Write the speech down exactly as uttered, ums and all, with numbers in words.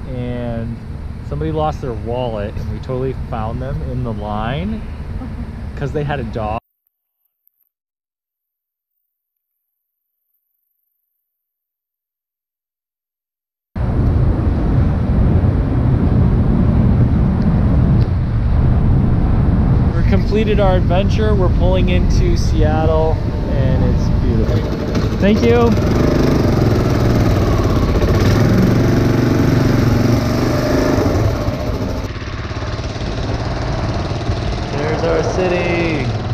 and somebody lost their wallet, and we totally found them in the line because they had a dog. We completed our adventure. We're pulling into Seattle, and it's beautiful. Thank you. There's our city.